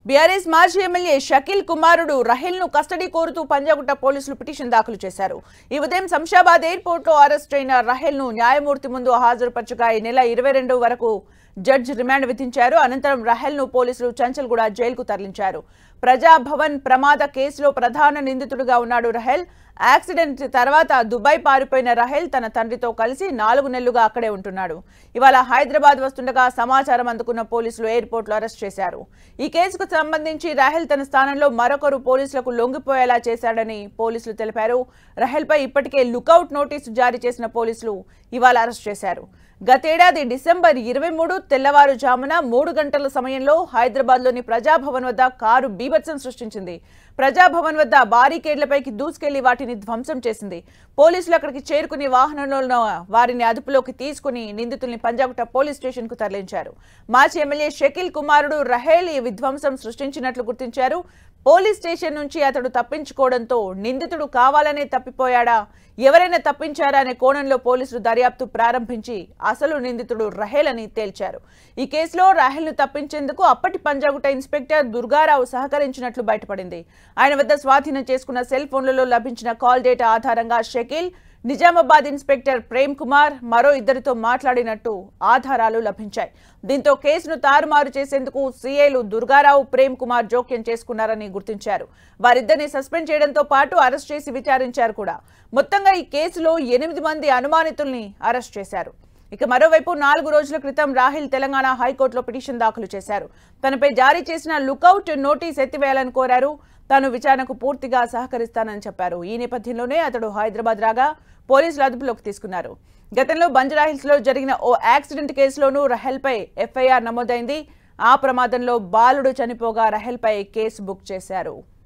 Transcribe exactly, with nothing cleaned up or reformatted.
BRS మాజీ MLA Shakeel కుమారుడు రహీల్ ను కస్టడీ కోరుతూ పంజాగుట్ట పోలీసులు పిటిషన్ దాఖలు చేశారు. ఈ ఉదయం శంషాబాద్ ఎయిర్పోర్ట్ లో అరెస్ట్ అయిన రహీల్ ను న్యాయమూర్తి ముందు హాజరుపరచగా ఈ నెల ఇరవై రెండు వరకు జడ్జి రిమాండ్ విధించారు. అనంతరం రహీల్ ను పోలీసులు చంచల్గూడ జైలుకు తరలించారు. ప్రజాభవన్ ప్రమాద కేసులో ప్రధాన నిందితుడిగా ఉన్నాడు రహీల్. యాక్సిడెంట్ తర్వాత దుబాయ్ పారిపోయిన రహీల్ తన తండ్రితో కలిసి నాలుగు నెలలుగా అక్కడే ఉంటున్నాడు. ఇవాళ హైదరాబాద్ వస్తుండగా సమాచారం అందుకున్న పోలీసులు ఎయిర్పోర్ట్ లో అరెస్ట్ చేశారు. ఈ కేసుకు సంబంధించి రహీల్ తన స్థానంలో మరొకరు పోలీసులకు లొంగిపోయేలా చేశాడని పోలీసులు తెలిపారు. రహీల్ పై ఇప్పటికే లుకౌట్ నోటీసు జారీ చేసిన పోలీసులు ఇవాళ అరెస్ట్ చేశారు. గతేడాది డిసెంబర్ ఇరవై మూడు తెల్లవారుజామున మూడు గంటల సమయంలో హైదరాబాద్ లోని ప్రజాభవన్ వద్ద కారు బీభత్సం సృష్టించింది. ప్రజాభవన్ వద్ద బారికేడ్లపైకి దూసుకెళ్లి వాటిని ధ్వంసం చేసింది. పోలీసులు అక్కడికి చేరుకుని వాహనంలో వారిని అదుపులోకి తీసుకుని నిందితుల్ని పంజాగుట్ట పోలీస్ స్టేషన్ కు తరలించారు. మాజీ ఎమ్మెల్యే షకీల్ కుమారుడు రహీల్ ఈ విధ్వంసం సృష్టించినట్లు గుర్తించారు. పోలీస్ స్టేషన్ నుంచి అతడు తప్పించుకోవడంతో నిందితుడు కావాలనే తప్పిపోయాడా, ఎవరైనా తప్పించారా అనే కోణంలో పోలీసులు దర్యాప్తు ప్రారంభించి అసలు నిందితుడు రహీల్ అని తేల్చారు. ఈ కేసులో రహీల్ ను తప్పించేందుకు అప్పటి పంజాగుట్ట ఇన్స్పెక్టర్ దుర్గారావు సహకరించినట్లు బయటపడింది. ఆయన వద్ద స్వాధీనం చేసుకున్న సెల్ ఫోన్లలో లభించిన కాల్ డేటా ఆధారంగా షకీల్, నిజామాబాద్ ఇన్స్పెక్టర్ ప్రేమ్ కుమార్ మరో ఇద్దరితో మాట్లాడినట్టు ఆధారాలు లభించాయి. దీంతో కేసును తారుమారు చేసేందుకు సీఐలు దుర్గారావు, ప్రేమ్ కుమార్ జోక్యం చేసుకున్నారని గుర్తించారు. వారిద్దరిని సస్పెండ్ చేయడంతో పాటు అరెస్ట్ చేసి విచారించారు కూడా. మొత్తంగా ఈ కేసులో ఎనిమిది మంది అనుమానితుల్ని అరెస్ట్ చేశారు. ఇక మరోవైపు నాలుగు రోజుల క్రితం రాహీల్ తెలంగాణ హైకోర్టులో పిటిషన్ దాఖలు చేశారు. తనపై జారీ చేసిన లుకౌట్ నోటీస్ ఎత్తివేయాలని కోరారు. తాను విచారణకు పూర్తిగా సహకరిస్తానని చెప్పారు. ఈ నేపథ్యంలోనే అతడు హైదరాబాద్ రాగా పోలీసులు అదుపులోకి తీసుకున్నారు. గతంలో బంజారాహిల్స్ లో జరిగిన ఓ యాక్సిడెంట్ కేసులోనూ రహీల్ పై ఎఫ్ఐఆర్ నమోదైంది. ఆ ప్రమాదంలో బాలుడు చనిపోగా రహీల్ పై కేసు బుక్ చేశారు.